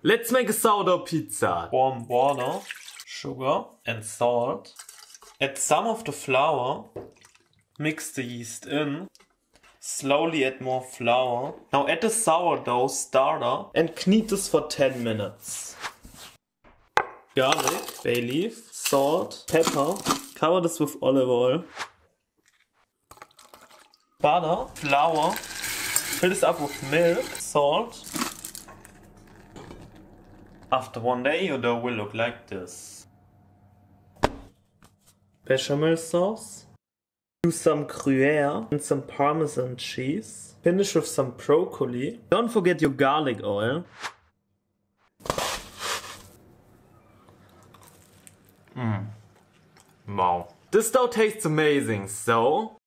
Let's make a sourdough pizza. Warm water, sugar and salt. Add some of the flour. Mix the yeast in. Slowly add more flour. Now add the sourdough starter and knead this for 10 minutes. Garlic, bay leaf, salt, pepper. Cover this with olive oil. Butter, flour. Fill this up with milk, salt. After 1 day your dough will look like this. Bechamel sauce. Use some Gruyere and some Parmesan cheese. Finish with some broccoli. Don't forget your garlic oil. Wow. This dough tastes amazing, so